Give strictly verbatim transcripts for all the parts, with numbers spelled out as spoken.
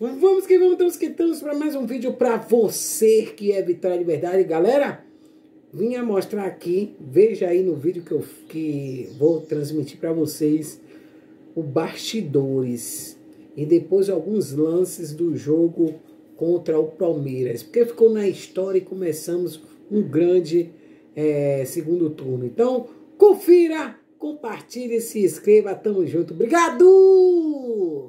Vamos que vamos, estamos que estamos para mais um vídeo para você que é Vitória de Verdade. Galera, vinha mostrar aqui, veja aí no vídeo que eu que vou transmitir para vocês o bastidores e depois alguns lances do jogo contra o Palmeiras, porque ficou na história e começamos um grande é, segundo turno. Então, confira, compartilhe, se inscreva, tamo junto. Obrigado!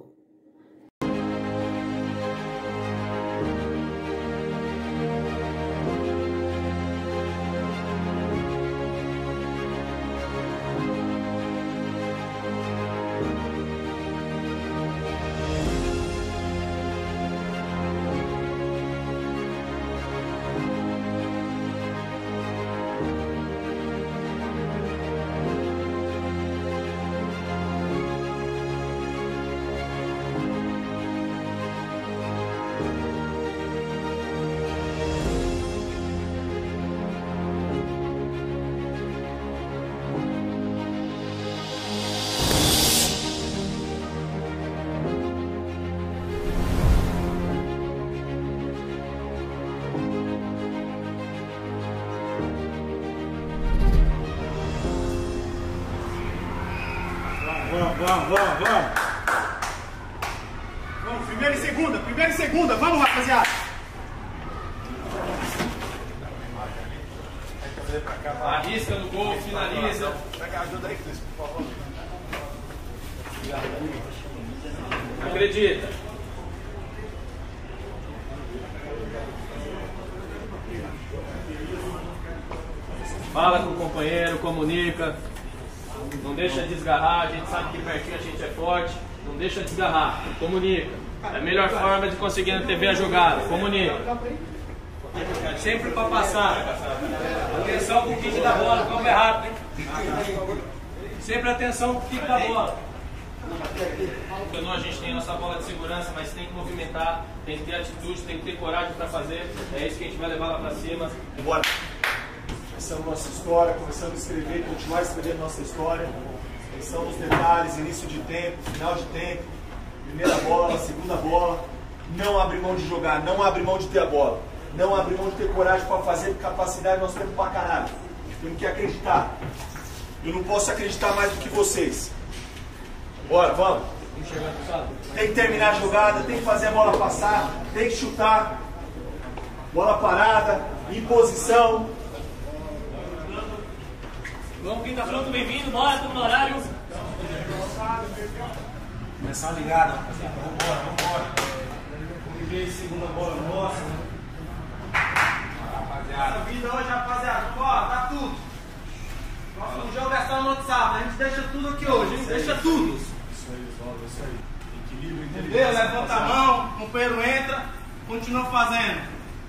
Vamos, vamos, vamos, vamos. Vamos, primeira e segunda, primeira e segunda. Vamos, rapaziada. Arrisca no gol, finaliza. Ajuda aí, Cris, por favor. Acredita. Fala com o companheiro, comunica. Não deixa desgarrar, a gente sabe que pertinho a gente é forte. Não deixa desgarrar, comunica. É a melhor forma de conseguir antever a jogada, comunica. Sempre para passar. Atenção com o kick da bola, como é rápido, hein? Sempre atenção com o kick da bola. A gente tem a nossa bola de segurança, mas tem que movimentar, tem que ter atitude, tem que ter coragem para fazer. É isso que a gente vai levar lá para cima. Bora. Começamos nossa história, começamos a escrever, continuar escrevendo nossa história. Atenção nos detalhes, início de tempo, final de tempo, primeira bola, segunda bola. Não abre mão de jogar, não abre mão de ter a bola. Não abre mão de ter coragem para fazer, capacidade nós temos pra caralho. Temos que acreditar. Eu não posso acreditar mais do que vocês. Bora, vamos. Tem que terminar a jogada, tem que fazer a bola passar, tem que chutar. Bola parada, em posição. Vamos, quem tá pronto, bem-vindo, bora, estamos no horário. Começar a ligada, rapaziada. Vambora, vambora. Primeira e segunda bola nossa. Rapaziada. A vida hoje, rapaziada. Ó, tá tudo. Próximo jogo é só no outro sábado. A gente deixa tudo aqui hoje, hein? Deixa tudo. Isso aí, Oswaldo, isso aí. Equilíbrio, Entendeu? inteligência. Levanta a mão, o companheiro entra, continua fazendo.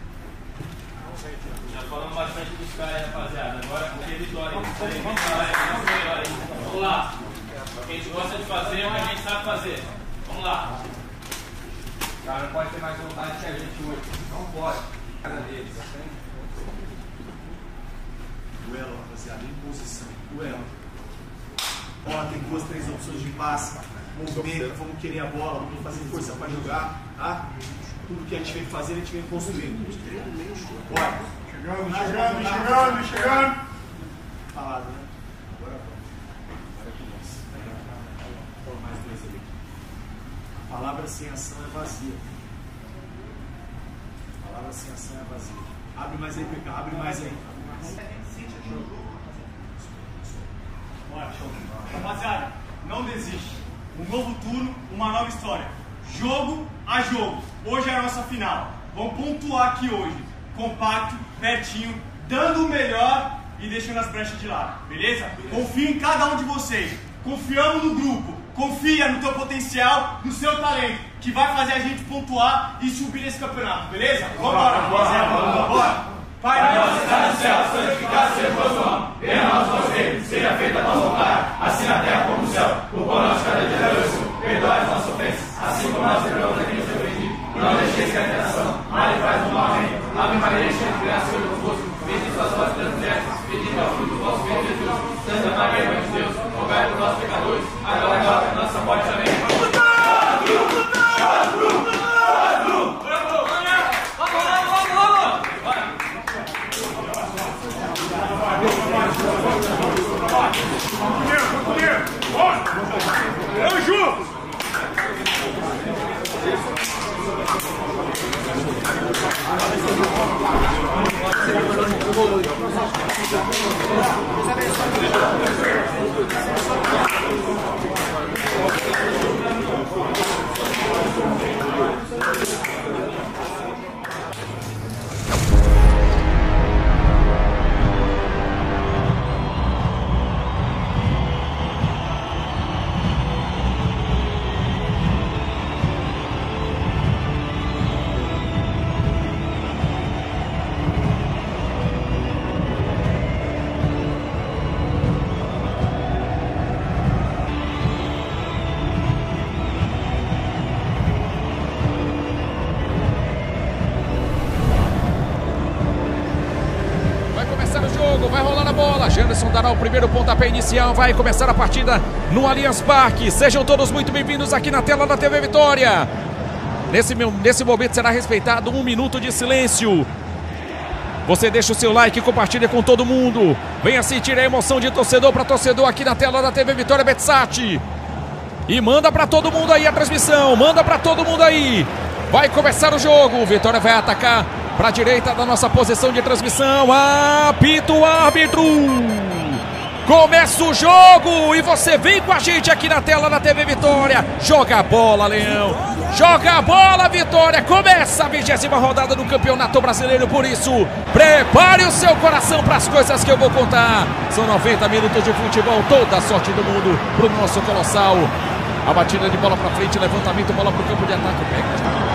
Já falamos bastante dos caras aí, rapaziada. Agora com que vitória. Vamos, vamos, vamos, vamos, vamos lá. O que a gente gosta de fazer é o que a gente sabe fazer. Vamos lá. O cara não pode ter mais vontade que a gente hoje. Não pode. Cada deles. Duelo, rapaziada, em posição. Duelo. Bola tem duas, três opções de passe. Movimento, vamos querer a bola, vamos fazer força para jogar. Tá? Tudo que a gente vem fazer, a gente vem construindo. Bora. Chegando, chegando, chegando, chegando. Falado, né? Agora vamos. Agora é com nós. Vamos mais dois ali. A palavra sem ação é vazia. A palavra sem ação é vazia. Abre mais aí, P K. Abre mais aí. Bora, show. Rapaziada, não desiste. Um novo turno, uma nova história. Jogo a jogo. Hoje é a nossa final. Vamos pontuar aqui hoje. Compacto, pertinho, dando o melhor e deixando as brechas de lado. Beleza? Confio em cada um de vocês. Confiamos no grupo. Confia no teu potencial, no seu talento, que vai fazer a gente pontuar e subir nesse campeonato. Beleza? Vambora, rapaziada. Vambora. Pai nosso que está no céu, santificado seja o vosso nome. Venha a nós o vosso reino, seja feita a vossa vontade, assim na terra como no céu. O pão nosso cada dia dá hoje. Perdoai as nossas ofensas, assim como nós perdoamos a quem nos tem ofendido. E não deixeis cair em tentação, mas livrai-nos do mal. Amém. Ave Maria, cheia de graça, o Senhor é convosco. Bendita sois vós entre as mulheres, bendito é o fruto do vosso ventre, Jesus. Santa Maria, Mãe de Deus, rogai por nós pecadores, agora e na hora da nossa morte. Amém. Vai rolar a bola, Janderson dará o primeiro pontapé inicial, vai começar a partida no Allianz Parque. Sejam todos muito bem-vindos aqui na tela da T V Vitória. Nesse, nesse momento será respeitado um minuto de silêncio. Você deixa o seu like e compartilha com todo mundo. Venha sentir a emoção de torcedor para torcedor aqui na tela da T V Vitória Betsat. E manda para todo mundo aí a transmissão, manda para todo mundo aí. Vai começar o jogo, o Vitória vai atacar para a direita da nossa posição de transmissão. Apita o árbitro. Começa o jogo e você vem com a gente aqui na tela da T V Vitória. Joga a bola, Leão. Joga a bola, Vitória. Começa a vigésima rodada do Campeonato Brasileiro. Por isso, prepare o seu coração para as coisas que eu vou contar. São noventa minutos de futebol, toda a sorte do mundo para o nosso Colossal. A batida de bola para frente, levantamento, bola para o campo de ataque. Pega.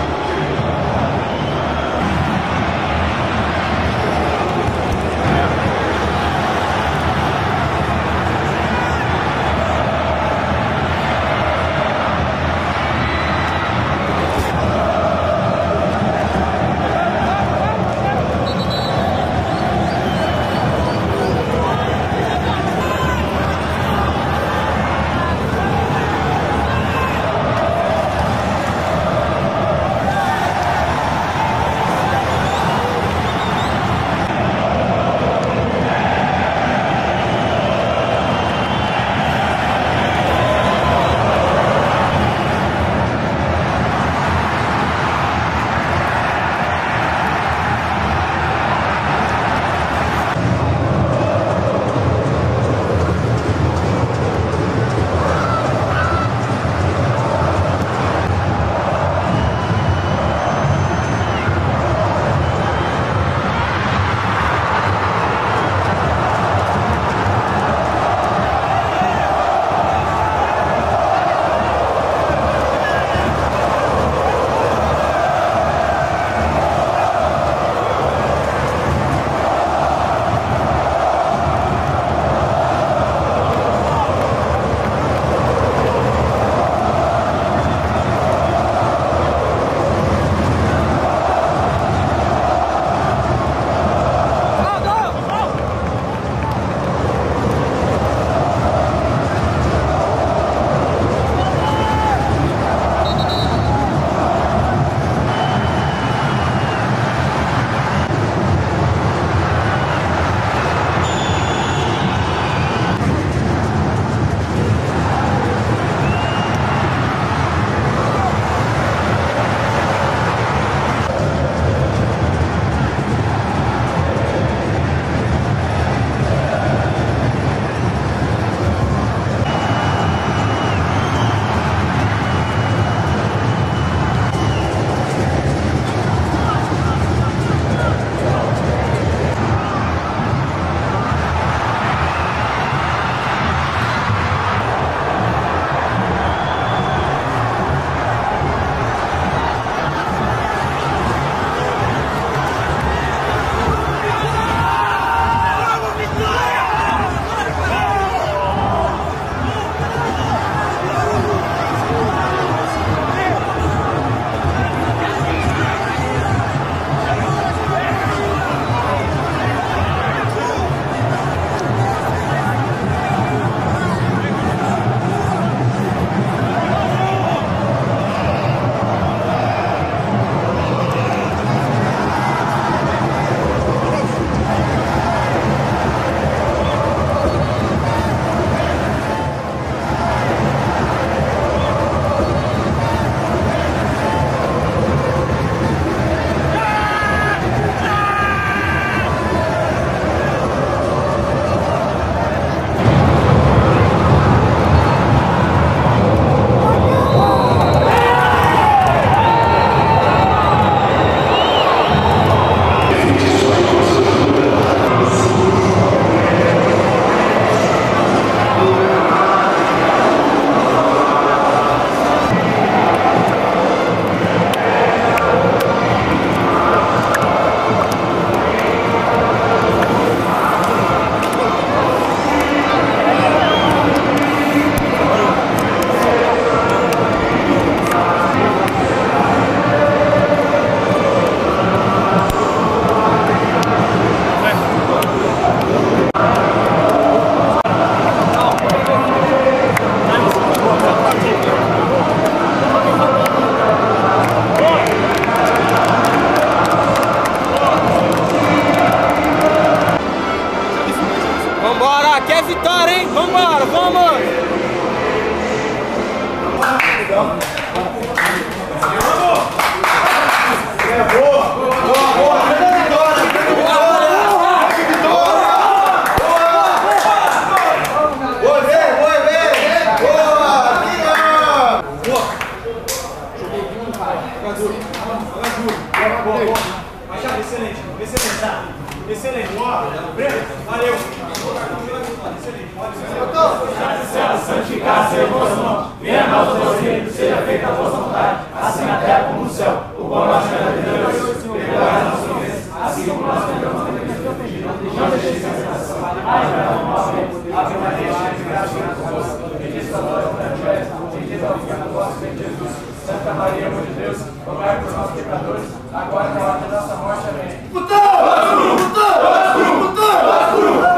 Boa, boa. Machado, excelente. Excelente, tá? Excelente. Boa. Breno, valeu. Excelente. Santificar seu vosso nome, venha a nós o teu reino, seja feita a vossa vontade, assim na terra como no céu. O pão nosso cada dia de hoje, perdoai as nossas ofensas, assim como nós perdoamos a quem nos tem ofendido. Não deixeis de tentação, mas livrai-nos do mal. Ave Maria, cheia de graça, o Senhor é convosco. Bendita sois vós entre as mulheres, bendito é o fruto do vosso ventre, Jesus. Santa Maria, Mãe de Deus, rogai por nós pecadores, agora e na hora da nossa morte. Amém. Putão! Putão! Putão!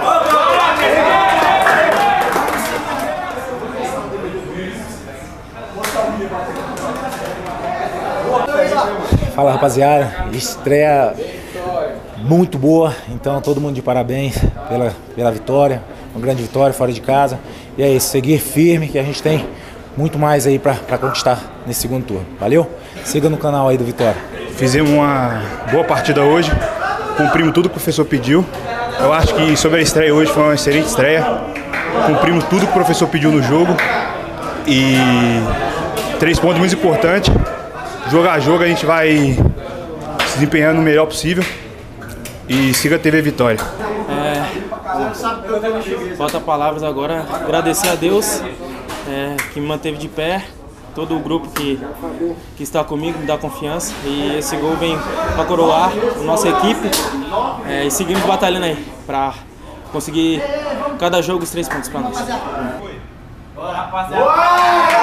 Fala, rapaziada, estreia muito boa, então todo mundo de parabéns pela, pela vitória, uma grande vitória fora de casa. E é isso, seguir firme que a gente tem muito mais aí pra, pra conquistar nesse segundo turno. Valeu? Siga no canal aí do Vitória. Fizemos uma boa partida hoje, cumprimos tudo que o professor pediu. Eu acho que sobre a estreia hoje foi uma excelente estreia. Cumprimos tudo que o professor pediu no jogo. E três pontos muito importantes. Jogo a jogo a gente vai se desempenhando o melhor possível. E siga a T V Vitória. É, falta palavras agora. Agradecer a Deus é, que me manteve de pé. Todo o grupo que, que está comigo me dá confiança. E esse gol vem para coroar a nossa equipe. É, e seguimos batalhando aí para conseguir cada jogo os três pontos para nós. Bora, rapaziada!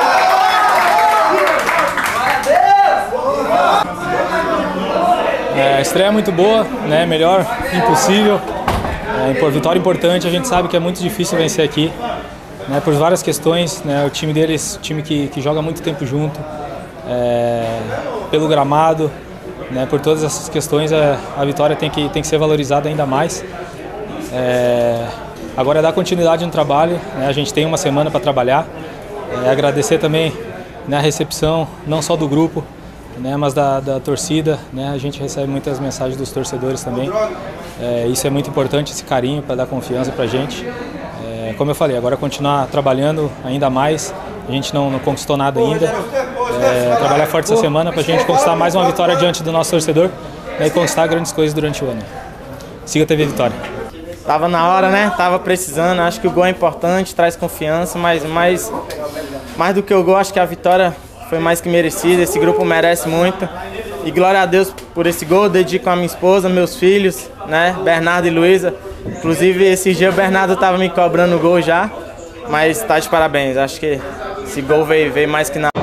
É, a estreia é muito boa, né? Melhor impossível. É, por vitória importante, a gente sabe que é muito difícil vencer aqui, né? Por várias questões, né? O time deles, time que, que joga muito tempo junto, é, pelo gramado, né? Por todas essas questões, a, a vitória tem que, tem que ser valorizada ainda mais. É, agora é dar continuidade no trabalho, né? A gente tem uma semana para trabalhar. É, agradecer também, né, a recepção, não só do grupo, né, mas da, da torcida, né? A gente recebe muitas mensagens dos torcedores também. É, isso é muito importante, esse carinho para dar confiança para a gente. É, como eu falei, agora continuar trabalhando ainda mais. A gente não, não conquistou nada ainda. É, trabalhar forte essa semana para a gente conquistar mais uma vitória diante do nosso torcedor, né, e conquistar grandes coisas durante o ano. Siga a T V Vitória. Tava na hora, né? Tava precisando. Acho que o gol é importante, traz confiança, mas mais, mais do que o gol, acho que a vitória foi mais que merecida. Esse grupo merece muito. E glória a Deus por esse gol. Eu dedico a minha esposa, meus filhos, né? Bernardo e Luísa. Inclusive, esse dia o Bernardo tava me cobrando o gol já. Mas tá de parabéns. Acho que esse gol veio, veio mais que nada.